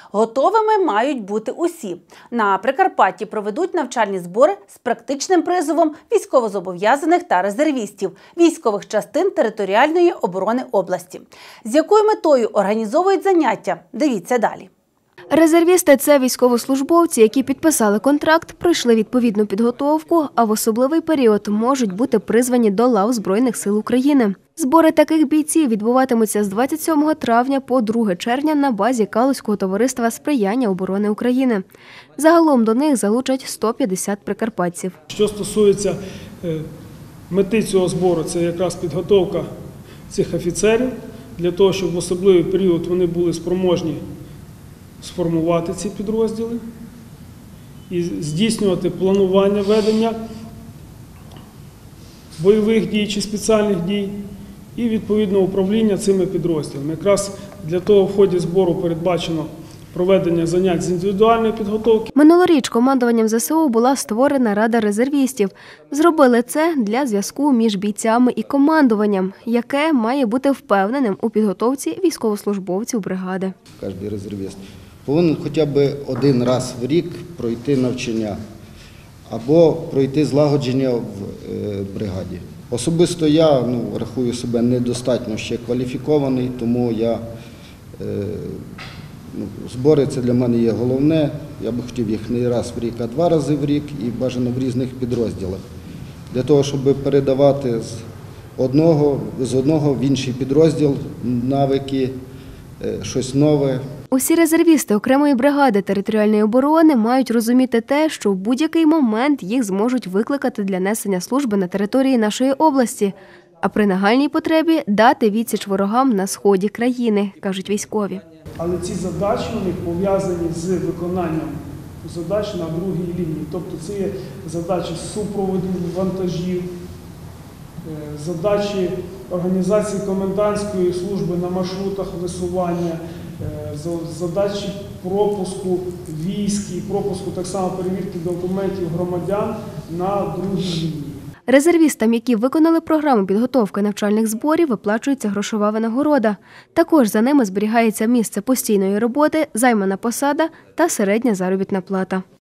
Готовими мають бути усі. На Прикарпатті проведуть навчальні збори з практичним призовом військовозобов'язаних та резервістів військових частин територіальної оборони області. З якою метою організовують заняття? Дивіться далі. Резервісти – це військовослужбовці, які підписали контракт, пройшли відповідну підготовку, а в особливий період можуть бути призвані до лав Збройних сил України. Збори таких бійців відбуватимуться з 27 травня по 2 червня на базі Калузького товариства сприяння оборони України. Загалом до них залучать 150 прикарпатців. Що стосується мети цього збору, це якраз підготовка цих офіцерів для того, щоб в особливий період вони були спроможні сформувати ці підрозділи і здійснювати планування ведення бойових дій чи спеціальних дій і відповідно управління цими підрозділами. Якраз для того в ході збору передбачено проведення занять з індивідуальної підготовки. Минулоріч командуванням ЗСУ була створена Рада резервістів. Зробили це для зв'язку між бійцями і командуванням, яке має бути впевненим у підготовці військовослужбовців бригади. Кожен резервіст повинен хоча б один раз в рік пройти навчання або пройти злагодження в бригаді. Особисто я рахую себе недостатньо ще кваліфікований, тому збори – це для мене є головне. Я би хотів їх не раз в рік, а 2 рази в рік і бажано в різних підрозділах. Для того, щоб передавати з одного в інший підрозділ навики, щось нове. Усі резервісти окремої бригади територіальної оборони мають розуміти те, що в будь-який момент їх зможуть викликати для несення служби на території нашої області, а при нагальній потребі дати відсіч ворогам на сході країни, кажуть військові. Але ці задачі у них пов'язані з виконанням задач на другій лінії. Тобто це є задачі супроводу вантажів, задачі організації комендантської служби на маршрутах висування, задачі пропуску військ і пропуску так само перевірки документів громадян на другій лінії. Резервістам, які виконали програму підготовки навчальних зборів, виплачується грошова винагорода. Також за ними зберігається місце постійної роботи, займана посада та середня заробітна плата.